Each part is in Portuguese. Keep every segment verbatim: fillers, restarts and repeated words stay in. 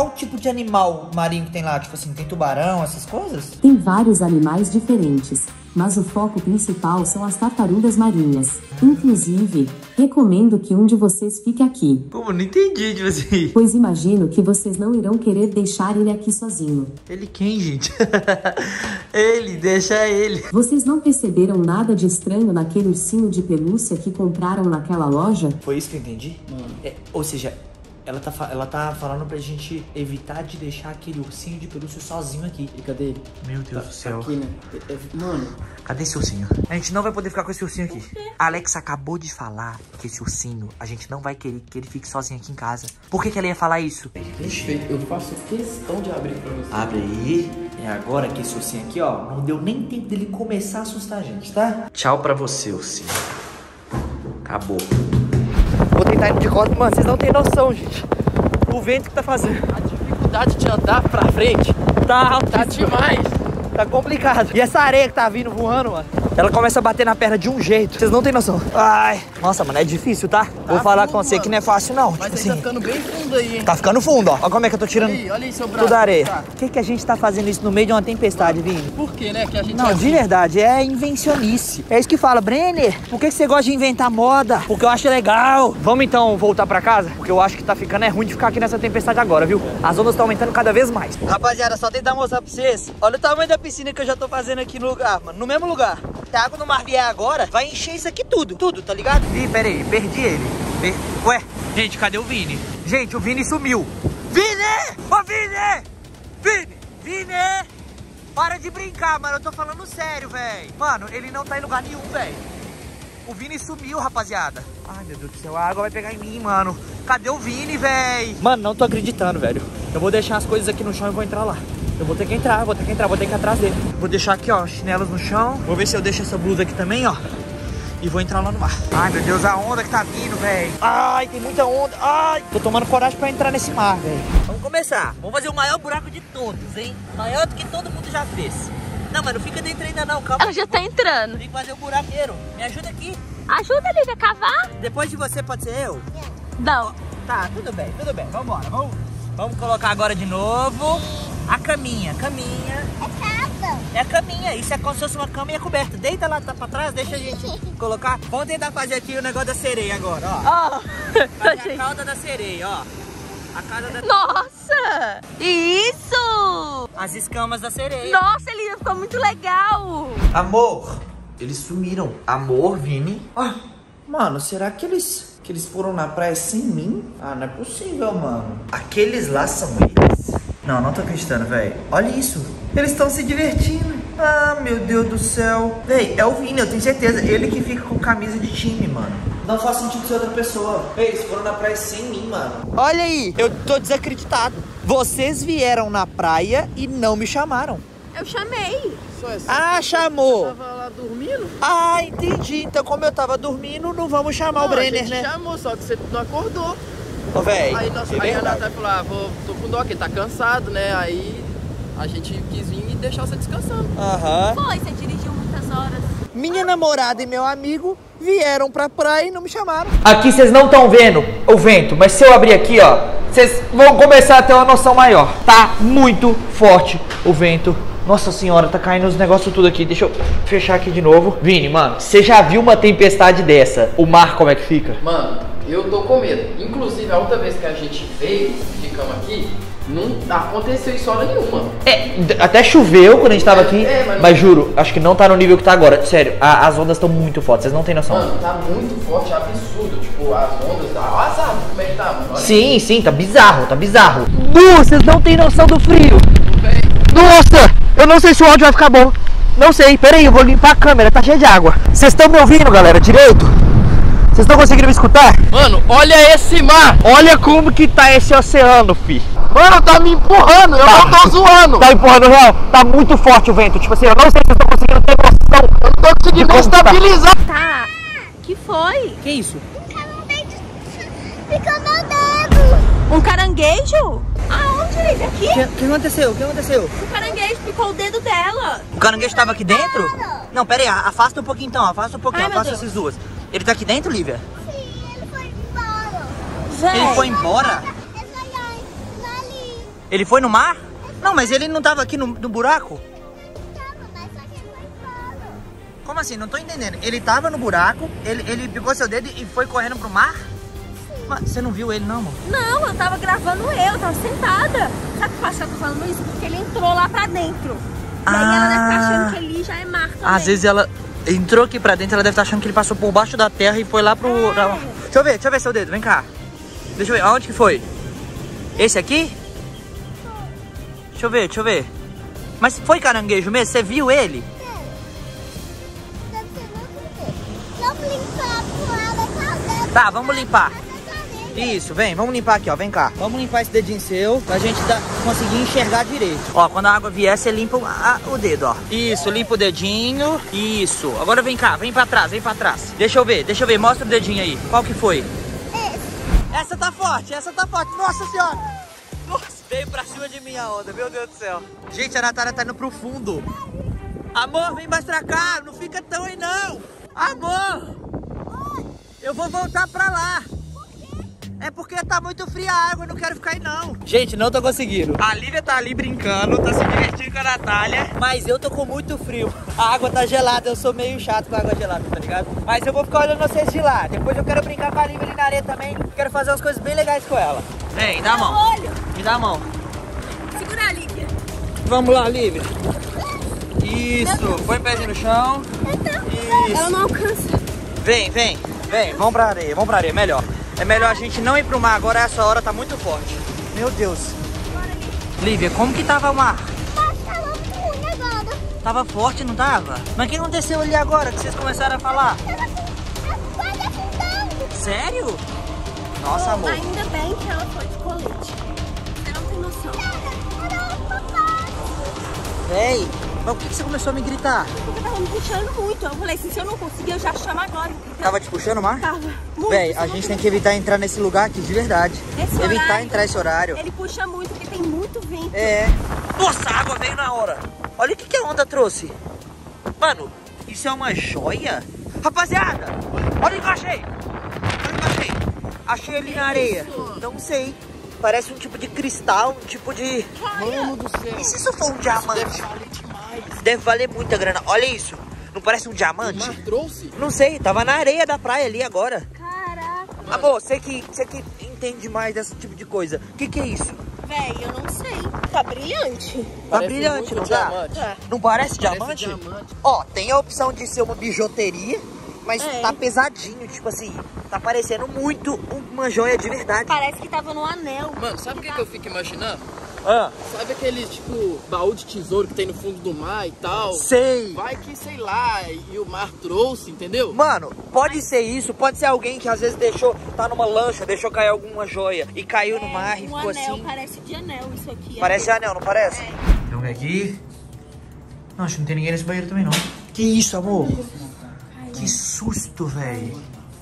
qual tipo de animal marinho que tem lá? Tipo assim, tem tubarão, essas coisas? Tem vários animais diferentes, mas o foco principal são as tartarugas marinhas. Inclusive, recomendo que um de vocês fique aqui. Como? Não entendi, tipo assim. Pois imagino que vocês não irão querer deixar ele aqui sozinho. Ele quem, gente? Ele, deixa ele. Vocês não perceberam nada de estranho naquele ursinho de pelúcia que compraram naquela loja? Foi isso que eu entendi? Hum. É, ou seja, ela tá, ela tá falando pra gente evitar de deixar aquele ursinho de pelúcia sozinho aqui. E cadê ele? Meu Deus tá, do céu. Tá aqui, né? É, é, mano... Cadê esse ursinho? A gente não vai poder ficar com esse ursinho aqui. A Alex acabou de falar que esse ursinho, a gente não vai querer que ele fique sozinho aqui em casa. Por que que ela ia falar isso? Perfeito, eu faço questão de abrir pra você. Abre aí. É agora que esse ursinho aqui, ó, não deu nem tempo dele começar a assustar a gente, tá? Tchau pra você, ursinho. Acabou. Vou tentar ir de costas. Mano, vocês não tem noção, gente. O vento que tá fazendo. A dificuldade de andar pra frente tá, tá demais. Tá complicado. E essa areia que tá vindo voando, mano, ela começa a bater na perna de um jeito. Vocês não tem noção. Ai. Nossa, mano, é difícil, tá? tá Vou falar fundo, com você mano. Que não é fácil, não. Mas tipo aí assim, tá ficando bem fundo aí, hein? Tá ficando fundo, ó. Olha como é que eu tô tirando. Olha aí, olha aí seu braço. Toda a areia. Tá. Por que que a gente tá fazendo isso no meio de uma tempestade, Vini? Por que, né? Que a gente Não, é de assim. verdade, é invencionice. É isso que fala, Brenner, por que que você gosta de inventar moda? Porque eu acho legal. Vamos então voltar pra casa? Porque eu acho que tá ficando é ruim de ficar aqui nessa tempestade agora, viu? As ondas estão aumentando cada vez mais. Rapaziada, só tentar mostrar pra vocês. Olha o tamanho da piscina que eu já tô fazendo aqui no lugar, mano. No mesmo lugar. Se a água do mar vier agora, vai encher isso aqui tudo. Tudo, tá ligado? Ih, pera aí, perdi ele. Per... Ué, gente, cadê o Vini? Gente, o Vini sumiu. Vini! Ô, Vini! Vini! Vini! Para de brincar, mano. Eu tô falando sério, velho. Mano, ele não tá em lugar nenhum, velho. O Vini sumiu, rapaziada. Ai, meu Deus do céu. A água vai pegar em mim, mano. Cadê o Vini, velho? Mano, não tô acreditando, velho. Eu vou deixar as coisas aqui no chão e vou entrar lá. Eu vou ter que entrar, vou ter que entrar, vou ter que ir atrás dele. Vou deixar aqui, ó, chinelos no chão. Vou ver se eu deixo essa blusa aqui também, ó. E vou entrar lá no mar. Ai, meu Deus, a onda que tá vindo, velho. Ai, tem muita onda. Ai, tô tomando coragem pra entrar nesse mar, velho. Vamos começar. Vamos fazer o maior buraco de todos, hein? Maior do que todo mundo já fez. Não, mas não fica dentro ainda não, calma. Ela já tá entrando. Tem que fazer o buraqueiro. Me ajuda aqui. Ajuda, Lívia, a cavar. Depois de você, pode ser eu? Não. Tá, tudo bem, tudo bem. Vambora, vamos. Vamos colocar agora de novo a caminha, caminha. É casa. É a caminha, isso é como se fosse uma cama e a coberta. Deita lá tá pra trás, deixa a gente colocar. Vamos tentar fazer aqui o negócio da sereia agora, ó. Oh. Fazer a cauda da sereia, ó. A cauda da... Nossa! Isso! As escamas da sereia. Nossa, Lívia, ficou muito legal. Amor, eles sumiram. Amor, Vini. Ah, mano, será que eles, que eles foram na praia sem mim? Ah, não é possível, mano. Aqueles lá são eles? Não, não tô acreditando, velho. Olha isso. Eles estão se divertindo. Ah, meu Deus do céu. Véi, é o Vini, eu tenho certeza. Ele que fica com camisa de time, mano. Não faz sentido ser outra pessoa. Véi, eles foram na praia sem mim, mano. Olha aí, eu tô desacreditado. Vocês vieram na praia e não me chamaram. Eu chamei. Ah, chamou. Você tava lá dormindo? Ah, entendi. Então, como eu tava dormindo, não vamos chamar não, o Brenner, a gente né? chamou, só que você não acordou. Ô, véi, Aí, nós, é aí a verdade. Natália falou, ah, vou, tô com dó aqui, tá cansado, né? Aí a gente quis vir e deixar você descansando. Aham. Foi, você dirigiu muitas horas. Minha namorada e meu amigo vieram pra praia e não me chamaram. Aqui vocês não estão vendo o vento, mas se eu abrir aqui, ó, vocês vão começar a ter uma noção maior. Tá muito forte o vento. Nossa senhora, tá caindo os negócios tudo aqui. Deixa eu fechar aqui de novo. Vini, mano, você já viu uma tempestade dessa? O mar como é que fica? Mano, eu tô com medo. Inclusive, a outra vez que a gente veio, ficamos aqui, não aconteceu isso hora nenhuma. É, até choveu quando a gente tava É, aqui, é, mas mas, não- juro, acho que não tá no nível que tá agora. Sério, a- as ondas estão muito fortes, vocês não tem noção. Mano, tá muito forte, absurdo. Tipo, as ondas, tá azar, como é que tá, mano? Olha Sim, sim, tá bizarro, tá bizarro. Nu, vocês não tem noção do frio. bem. Nossa, eu não sei se o áudio vai ficar bom. Não sei, peraí, eu vou limpar a câmera, tá cheia de água. Vocês estão me ouvindo, galera, direito? Vocês estão conseguindo me escutar? Mano, olha esse mar! Olha como que tá esse oceano, fi. Mano, tá me empurrando, eu Tá. não tô zoando! Tá empurrando real? Tá muito forte o vento. Tipo assim, eu não sei se vocês estão conseguindo ter noção. Eu não tô conseguindo De como tá. estabilizar! Tá. Que foi? Que isso? Ficou meu dedo. Um caranguejo? Aonde, Lívia? Aqui? O que, que aconteceu? O que aconteceu? O caranguejo picou o dedo dela. O caranguejo tava aqui dentro? Não, pera aí, afasta um pouquinho então, afasta um pouquinho, Ai, meu afasta Deus. essas duas. Ele tá aqui dentro, Lívia? Sim, ele foi embora. Véi. Ele foi embora? Ele foi lá ali. Ele foi no mar? Não, mas ele não tava aqui no, no buraco? Como assim? Não tô entendendo. Ele tava no buraco, ele, ele pegou seu dedo e foi correndo pro mar? Mas você não viu ele não, amor? Não, eu tava gravando eu, eu tava sentada. Sabe por que eu tô falando isso? Porque ele entrou lá pra dentro. E Ah. aí ela deve estar achando que ali já é mar também. Às vezes ela entrou aqui pra dentro, ela deve estar achando que ele passou por baixo da terra e foi lá pro... É. pra- Deixa eu ver, deixa eu ver seu dedo, vem cá. Deixa eu ver, aonde que foi? Esse aqui? Deixa eu ver, deixa eu ver. Mas foi caranguejo mesmo? Você viu ele? Vamos limpar com água calda. Tá, vamos limpar. Isso, vem, vamos limpar aqui, ó, vem cá. Vamos limpar esse dedinho seu pra gente dar, conseguir enxergar direito. Ó, quando a água vier, você limpa o, a- o dedo, ó. Isso, limpa o dedinho. Isso. Agora vem cá, vem pra trás, vem pra trás. Deixa eu ver, deixa eu ver, mostra o dedinho aí. Qual que foi? Essa tá forte, essa tá forte. Nossa senhora. Nossa, veio pra cima de mim a onda, meu Deus do céu. Gente, a Natália tá indo pro fundo. Amor, vem mais pra cá, não fica tão aí não. Amor, eu vou voltar pra lá. É porque tá muito fria a água, eu não quero ficar aí não. Gente, não tô conseguindo. A Lívia tá ali brincando, tá se divertindo com a Natália. Mas eu tô com muito frio. A água tá gelada, eu sou meio chato com a água gelada, tá ligado? Mas eu vou ficar olhando vocês de lá. Depois eu quero brincar com a Lívia ali na areia também. Quero fazer umas coisas bem legais com ela. Vem, dá a mão. Olho. Me dá a mão. Segura a Lívia. Vamos lá, Lívia. Isso, põe o pezinho no chão. Isso. Ela não alcança. Vem, vem, vem, vamos pra areia, vamos pra areia, melhor. É melhor a gente não ir pro mar agora, essa hora tá muito forte. Meu Deus. Lívia, como que tava o mar? Tava ruim agora. Tava forte, não tava? Mas o que aconteceu ali agora que vocês começaram a falar? Tava quase afundando. Sério? Nossa, amor. Ainda bem que ela foi de colete. Você não tem noção. Era o papai. Véi, mas por que que você começou a me gritar? Porque tava me puxando muito. Eu falei assim, se eu não conseguir, eu já chamo agora. Tava te puxando o mar? Tava. Muito. Véi, Se a eu gente não tem que evitar entrar nesse lugar aqui, de verdade. Esse Evitar horário, entrar esse horário. Ele puxa muito porque tem muito vento. É. Nossa, a água veio na hora. Olha o que, que a onda trouxe. Mano, isso é uma joia? Rapaziada, olha o que eu achei. Olha o que eu achei. Achei ali na areia. Não sei. Parece um tipo de cristal, um tipo de... Mano do céu. E se isso for um diamante? Deve valer demais. Deve valer muita grana. Olha isso. Não parece um O diamante? mar trouxe? Não sei, tava na areia da praia ali agora. Caraca. Amor, você que, você que entende mais desse tipo de coisa. O que, que é isso? Véi, eu não sei. Tá brilhante. Tá Parece brilhante, muito não tá? diamante. Tá. Não parece Parece diamante? diamante. Ó, tem a opção de ser uma bijuteria, mas É. tá pesadinho, tipo assim, tá parecendo muito uma joia de verdade. Parece que tava no anel. Mano, sabe o que, que eu fico imaginando? Ah, Sabe aquele, tipo, baú de tesouro que tem no fundo do mar e tal? sei. Vai que, sei lá, e o mar trouxe, entendeu? Mano, pode ser isso, pode ser alguém que às vezes deixou, tá numa lancha, deixou cair alguma joia e caiu no mar e um ficou anel, assim. parece de anel isso aqui. Parece anel, não parece? É. Tem alguém aqui? Não, acho que não tem ninguém nesse banheiro também não. Que isso, amor? Que susto, velho.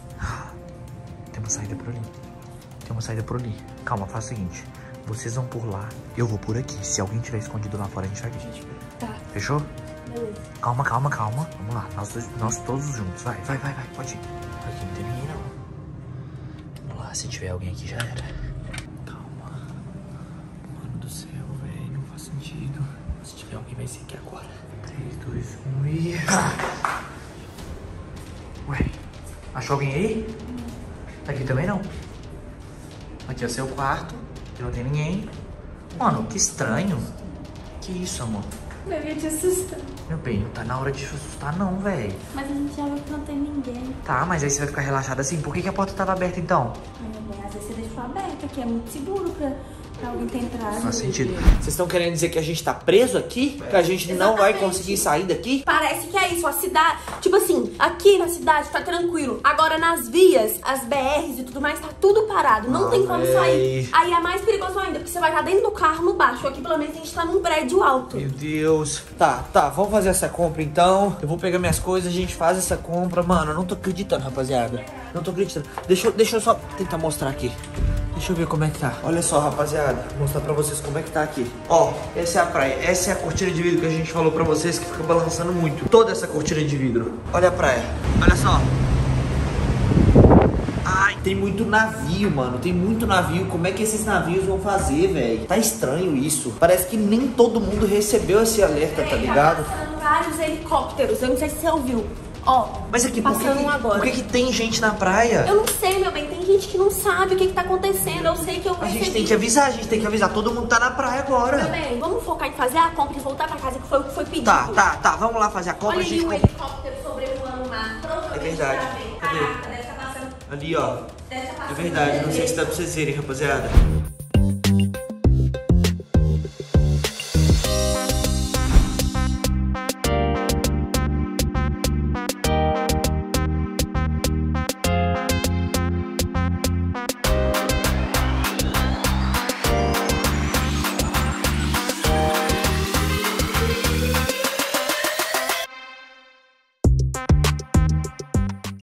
Tem uma saída por ali. Tem uma saída por ali. Calma, faz o seguinte. Vocês vão por lá, eu vou por aqui. Se alguém tiver escondido lá fora, a gente vai ver. Tá. Fechou? Beleza. Calma, calma, calma. Vamos lá, nós, dois, nós todos juntos. Vai, vai, vai, vai. Pode ir. Aqui não tem ninguém, não. Vamos lá, se tiver alguém aqui já era. Calma. Mano do céu, velho. Não faz sentido. Se tiver alguém, vai ser aqui agora. três, dois, um e... Ué, achou alguém aí? Aqui também não. Aqui é o seu quarto. Aqui não tem ninguém. Mano, que estranho. Que isso, amor? Eu ia te assustar. Meu bem, não tá na hora de se assustar não, velho. Mas a gente já viu que não tem ninguém. Tá, mas aí você vai ficar relaxado assim. Por que, que a porta tava aberta então? Ai, meu bem, às vezes você deixou aberta, que é muito seguro pra, pra alguém ter entrado. Faz sentido. Vocês estão querendo dizer que a gente tá preso aqui? Que a gente não vai Exatamente. conseguir sair daqui? Parece que é isso, a cidade, tipo assim, aqui na cidade tá tranquilo. Agora nas vias, as B Rs e tudo mais, tá tudo parado. Não Ah, tem como véi. sair. Aí é mais perigoso ainda, porque você vai estar dentro do carro no baixo. Aqui pelo menos a gente tá num prédio alto. Meu Deus. Tá, tá, vamos fazer essa compra então. Eu vou pegar minhas coisas, a gente faz essa compra. Mano, eu não tô acreditando, rapaziada. Não tô acreditando. Deixa, eu- deixa eu só tentar mostrar aqui. Deixa eu ver como é que tá. Olha só, rapaziada. Vou mostrar pra vocês como é que tá aqui. Ó, essa é a praia. Essa é a cortina de vidro que a gente falou pra vocês que fica balançando muito. Toda essa cortina de vidro. Olha a praia. Olha só. Ai, Tem muito navio, mano. Tem muito navio. Como é que esses navios vão fazer, velho? Tá estranho isso. Parece que nem todo mundo recebeu esse alerta, tá ligado? Tá passando vários helicópteros. Eu não sei se você ouviu. Ó, mas aqui, por que, passando que, um agora. por que que tem gente na praia? Eu não sei, meu bem. Tem gente que não sabe o que que tá acontecendo. Eu sei que eu A recebi... gente tem que avisar, a gente tem que avisar. Todo mundo tá na praia agora. Meu bem, vamos focar em fazer a compra e voltar pra casa, que foi o que foi pedido. Tá, tá, tá. Vamos lá fazer a compra. Olha a gente ali um compra... helicóptero sobrevoando o mar. Provavelmente É verdade. pra ver. Cadê? Caraca, deve estar passando... Ali, ó. Deve estar passando É verdade. Não sei se dá pra vocês verem, rapaziada.